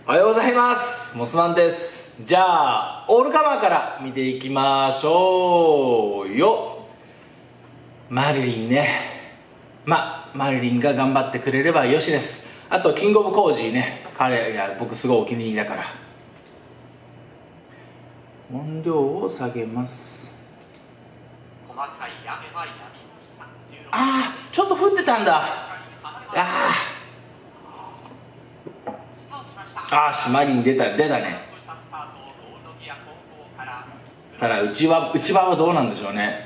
おはようございます。モスマンです。じゃあオールカバーから見ていきましょうよ。マリリンね、マリリンが頑張ってくれればよしです。あとキングオブコージーね、彼が僕すごいお気に入りだから。音量を下げます。ちょっと降ってたんだ。マリン出たね。ただ内場はどうなんでしょうね。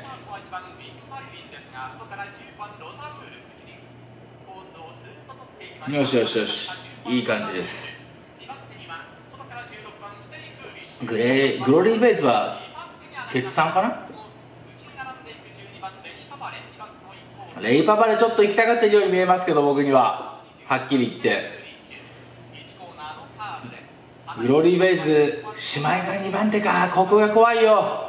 よし、いい感じです。グロリーベイズは鉄さんかな。レイパパでちょっと行きたがってるように見えますけど、僕にははっきり言って。グロリーベイズ姉妹が2番手か。ここが怖いよ。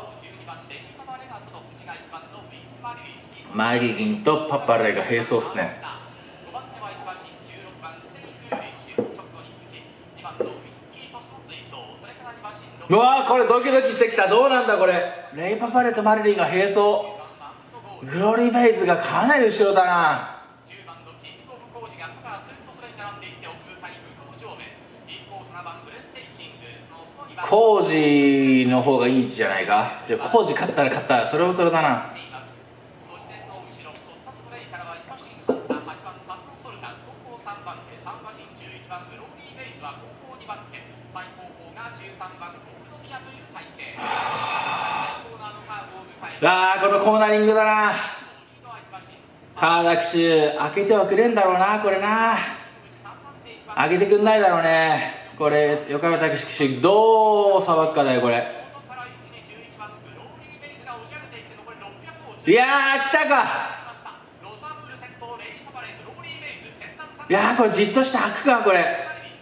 マリリンとパパレが並走っすね。うわー、これドキドキしてきた。どうなんだこれ。レイパパレとマリリンが並走。グロリーベイズがかなり後ろだな。コージの方がいい位置じゃないか。じゃあコージ勝ったらそれもそれだな。このコーナリングだな。川田騎手開けてはくれんだろうな。これな、開けてくんないだろうね。これ横山武史騎手どうさばくかだよこれ。いやー来たか。いやーこれじっとして開くかこれ。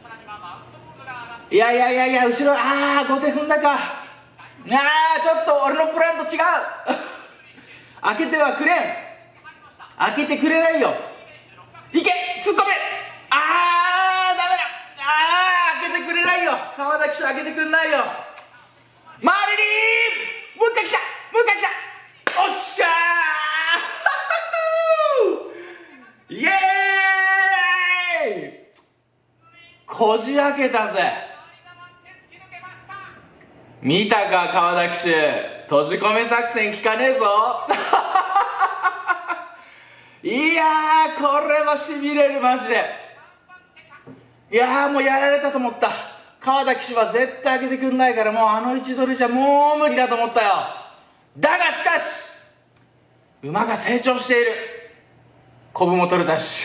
いや後ろ後手踏んだか。ちょっと俺のプランと違う開けてはくれん。開けてくれないよ。いけ突っ込め。ダメだ。開けてくれないよ。川田騎手開けてくんないよ。マリリンもう一回来た。おっしゃーイエーイ。こじ開けたぜ。見たか川田騎手、閉じ込め作戦効かねえぞいやーこれはしびれるマジで。いやーもうやられたと思った。川田騎手は絶対開けてくんないから、もうあの位置取りじゃもう無理だと思ったよ。だがしかし馬が成長している。コブも取れたし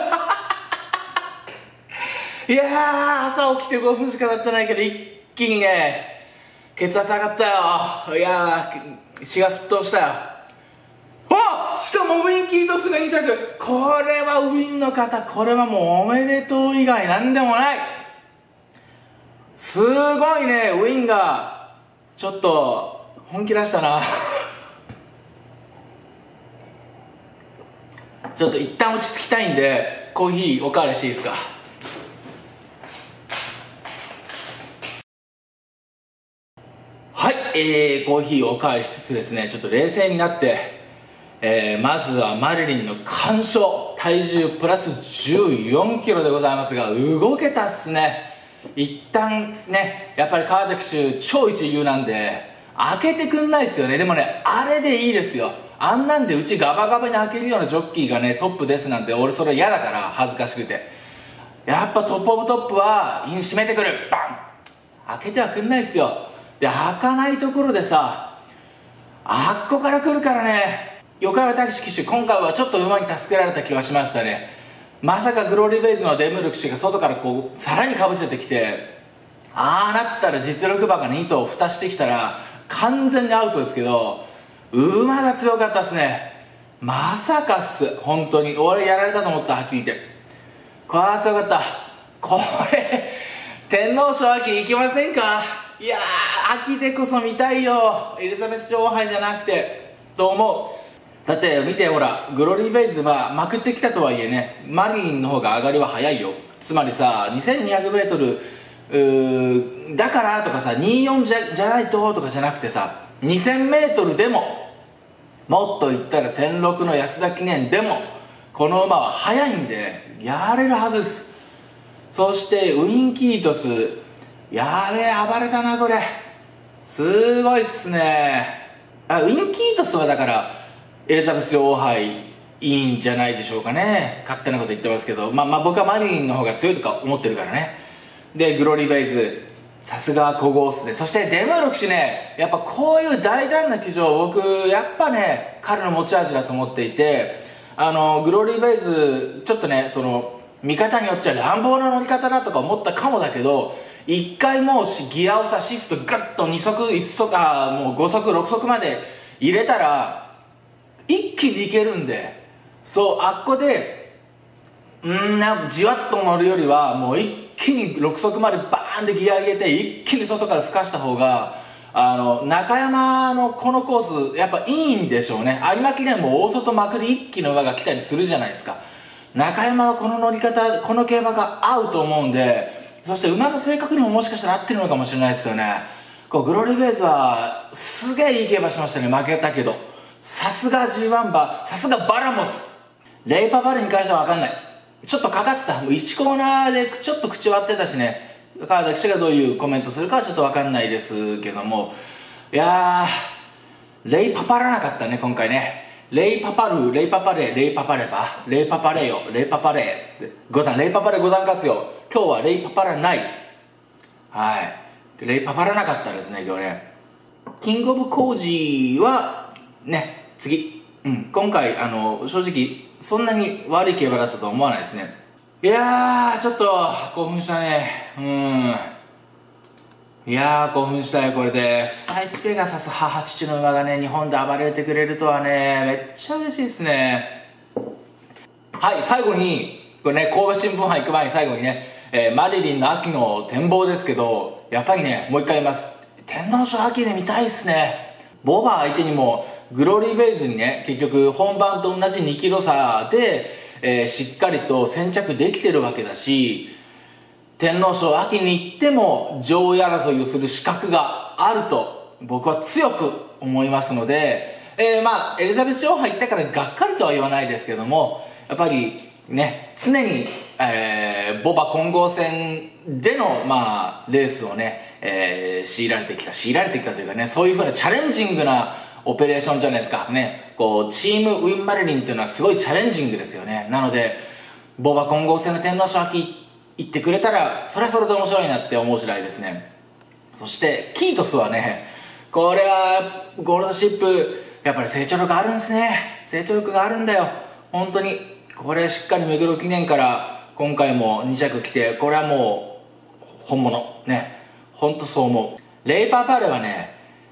いやー朝起きて5分しか経ってないけど一気にね血圧上がったよ。いやー血が沸騰したよ。しかもウィン・キートスが2着。これはウィンの方、これはもうおめでとう以外なんでもない。すごいね。ウィンがちょっと本気出したなちょっと一旦落ち着きたいんでコーヒーおかわりしていいですか。はい、コーヒーをおかわりしつつですね、ちょっと冷静になって、まずはマリリンの完勝。体重プラス14キロでございますが、動けたっすね。一旦ね、やっぱり川田騎手超一流なんで開けてくんないっすよね。でもね、あれでいいですよ。あんなんでうちガバガバに開けるようなジョッキーがねトップですなんて、俺それ嫌だから、恥ずかしくて。やっぱトップオブトップはイン締めてくる。バン開けてはくんないっすよ。で開かないところでさ、あっこから来るからね。横山武史騎手今回はちょっと馬に助けられた気がしましたね。まさかグローリーベイズのデムル騎手が外からこうさらにかぶせてきて、なったら実力馬が2頭蓋してきたら完全にアウトですけど、馬が強かったっすね。まさかっす本当に。俺やられたと思った。はっきり言ってこれは強かった。これ天皇賞秋行きませんか。いやー秋でこそ見たいよ。エリザベス女王杯じゃなくてと思う。だって見てほら、グロリーベイズはまくってきたとはいえね、マリリンの方が上がりは早いよ。つまりさ、2200m だからとかさ、24じゃないととかじゃなくてさ、2000m でも、もっと言ったら1006の安田記念でもこの馬は速いんでやれるはずです。そしてウィンキートス、やべえ、暴れたなこれ、すごいっすね。ウィンキートスはだからエリザベス女王杯いいんじゃないでしょうかね。勝手なこと言ってますけど、僕はマリリンの方が強いとか思ってるからね。でグローリーベイズ、さすが古豪っすね。そしてデムーロ騎士ね、やっぱこういう大胆な騎乗、僕やっぱね彼の持ち味だと思っていて、グローリーベイズちょっとね、その見方によっちゃ乱暴な乗り方だとか思ったかもだけど、1回もうギアをさ、シフトガッと2速1速もう5速6速まで入れたら一気にいけるんで、そうあっこでじわっと乗るよりはもう一気に6速までバーンでギア上げて一気に外から吹かした方が中山のこのコースやっぱいいんでしょうね。有馬記念も大外まくり一気の馬が来たりするじゃないですか。中山はこの乗り方、この競馬が合うと思うんで、そして馬の性格にももしかしたら合ってるのかもしれないですよね。グローリーベイズはすげえいい競馬しましたね。負けたけどさすが G1 馬、さすがバラモス。レイパバルに関しては分かんない、ちょっとかかってた、もう1コーナーでちょっと口割ってたしね。私がどういうコメントするかはちょっと分かんないですけども、いやーレイパパらなかったね今回ね。レイパパル、レイパパレ、レイパパレバ、レイパパレよ、レイパパレ5段、レイパパレ5段勝つよ。今日はレイパパラない。はい、レイパパらなかったですね今日ね。キングオブコージーはね、次、今回正直そんなに悪い競馬だったとは思わないですね。いやーちょっと興奮したね。いやー興奮したよこれで。サイスペガサス母父の馬がね日本で暴れてくれるとはね、めっちゃ嬉しいですね。はい、最後にこれね、神戸新聞杯行く前に最後にね、マリリンの秋の展望ですけど、やっぱりねもう一回言います、天皇賞秋で見たいっすね。ボバ相手にもグローリーベイズにね、結局本番と同じ2キロ差で、しっかりと先着できてるわけだし、天皇賞秋に行っても上位争いをする資格があると僕は強く思いますので、エリザベス女王杯行ったからがっかりとは言わないですけども、やっぱりね常に、ボバ混合戦での、レースをね、強いられてきたというかね、そういうふうなチャレンジングなオペレーションじゃないですかね。こうチームウィンマリリンっていうのはすごいチャレンジングですよね。なのでボバ混合戦の天皇賞秋行ってくれたらそれはそれで面白いなって思う次第ですね。そしてキートスはね、これはゴールドシップやっぱり成長力あるんですね。成長力があるんだよ本当に。これしっかり目黒記念から今回も2着来て、これはもう本物ね、本当そう思う。レイパーパレはね、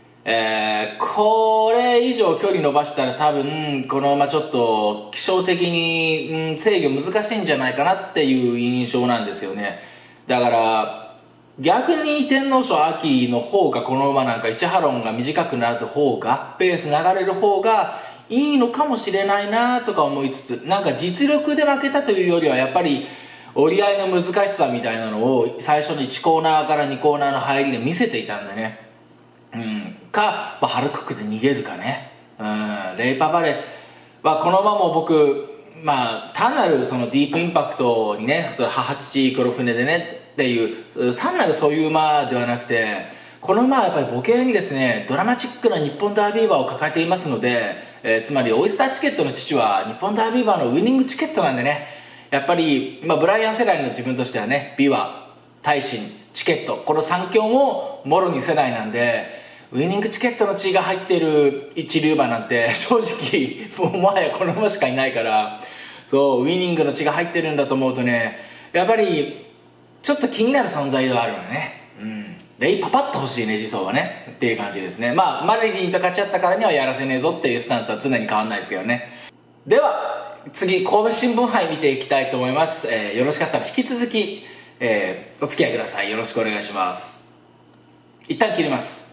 これ以上距離伸ばしたら多分この馬ちょっと気象的に、制御難しいんじゃないかなっていう印象なんですよね。だから逆に天皇賞秋の方が、この馬なんか1ハロンが短くなる方がペース流れる方がいいのかもしれないなとか思いつつ、なんか実力で負けたというよりはやっぱり折り合いの難しさみたいなのを最初に1コーナーから2コーナーの入りで見せていたんでね。ハルクックで逃げるかね。レイパバレはこの馬も僕単なるそのディープインパクトにね、母父黒船でねっていう単なるそういう馬ではなくて、この馬はやっぱり母系にですねドラマチックな日本ダービー馬を抱えていますので、つまりオイスターチケットの父は日本ダービー馬のウイニングチケットなんでね、やっぱり、ブライアン世代の自分としてはね、ビワ、大臣、チケット、この3強ももろに世代なんで、ウイニングチケットの血が入っている一流馬なんて正直もはやこの馬しかいないから、そうウイニングの血が入ってるんだと思うとね、やっぱりちょっと気になる存在ではあるのね。レイパパってほしいね、次走はねっていう感じですね。マリリンと勝ち合ったからにはやらせねえぞっていうスタンスは常に変わんないですけどね。では次、神戸新聞杯見ていきたいと思います。よろしかったら引き続き、お付き合いください。よろしくお願いします。一旦切ります。